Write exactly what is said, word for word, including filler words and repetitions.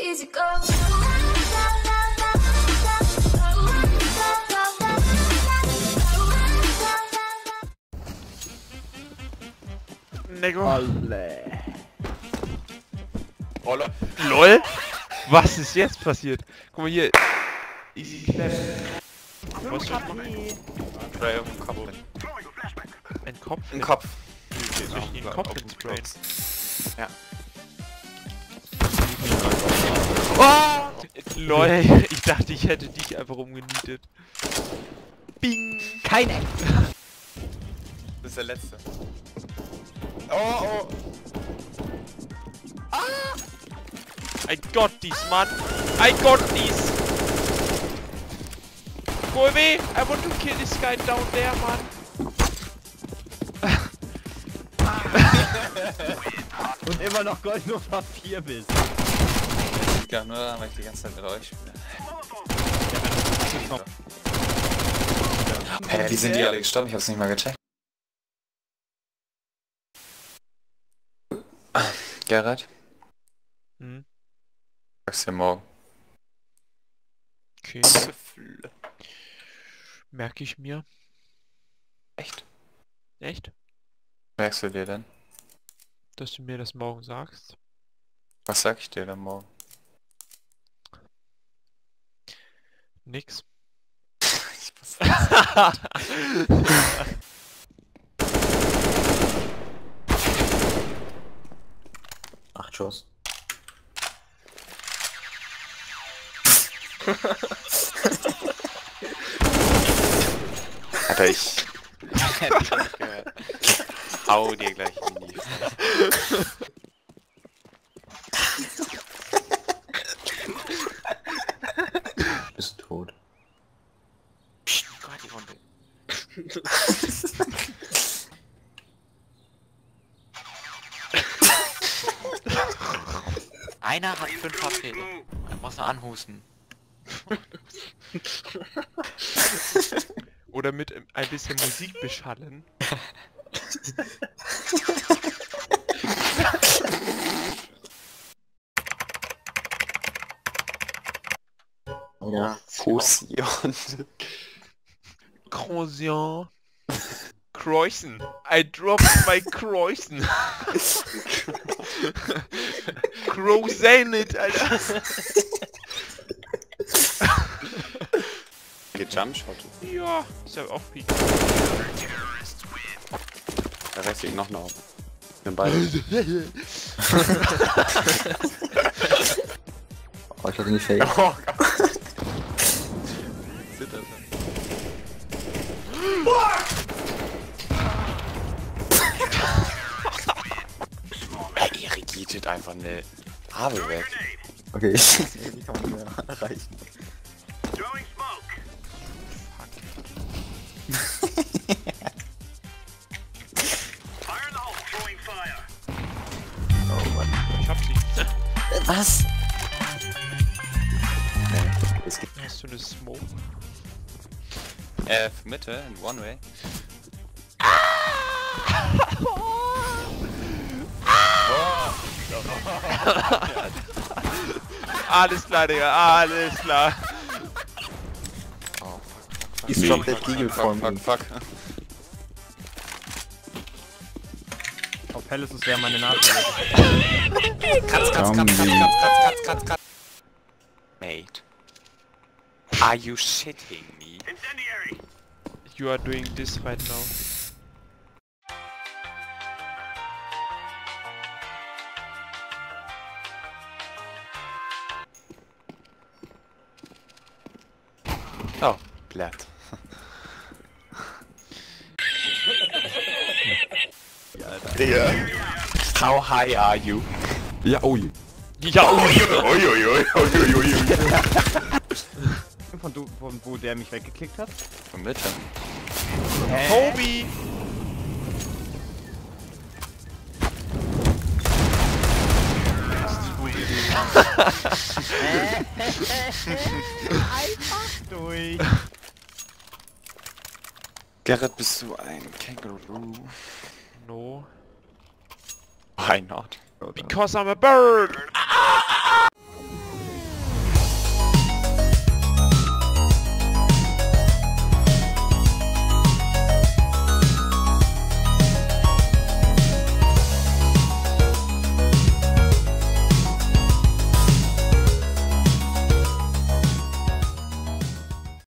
easy go. Nego. Alle. Rolle. LOL? Was ist jetzt passiert? Guck mal hier. Easy clap. Was soll ich machen? Spray auf den Kopf. Ein Kopf? Ein Kopf. Soll ich den Kopf hinsprayen? Ja. Oh! LOL, ich dachte, ich hätte dich einfach umgenietet. Bing! Kein Eck. Das ist der letzte. Oh, oh. I got this, man! I got this! Go away! I want to kill this guy down there, man! Und immer noch Gold nur Papier bist. Ja, nur weil ich die ganze Zeit mit euch spiele. Hä, wie sind die alle gestorben? Ich hab's nicht mal gecheckt. Gerrit? Hm? Sag's dir morgen. Okay. Merke ich mir. Echt? Echt? Merkst du dir denn? Dass du mir das morgen sagst? Was sag ich dir denn morgen? Nix. Acht Schuss. Alter, ich... Hätte ich nicht gehört. Hau dir gleich in die Fresse. Bist tot. Psst, Gott, die Hunde. Einer hat fünf H P. Er muss noch anhusten. Oder mit ein bisschen Musik beschallen. Ja. Fusion. Croissant. Croissant. I dropped my croissant. Croissant it, Alter. Gejumpshot. Ja, ist ja auch Peak. Da rechts liegt noch eine auf. Wir beide. Oh, ich hatte nicht fake. Oh Gott. Zittert er. Ihr regiert einfach eine Farbe weg. Okay, die kann man nicht mehr erreichen. Oh Mann, ich hab sie. Was? Es gibt Hast du eine Smoke? äh, Mitte, in One-Way. Alles klar, Digga, alles klar. Oh, fuck, fuck, fuck. He's dropped that Eagle for fuck, me. fuck, fuck. Auf Helles ist wer meine Nase. Katz, Katz, Katz, Katz, Katz, Katz, Katz, Katz. Mate. Are you shitting me? You are doing this right now. Oh, blatt. Digga. How high are you? Ja, ui. Ja, oh, Von, du, von wo der mich weggeklickt hat? Von Mitte. Kobe! Einfach durch. Gerrit, bist du ein Känguru? No. Why not? Because I'm a bird!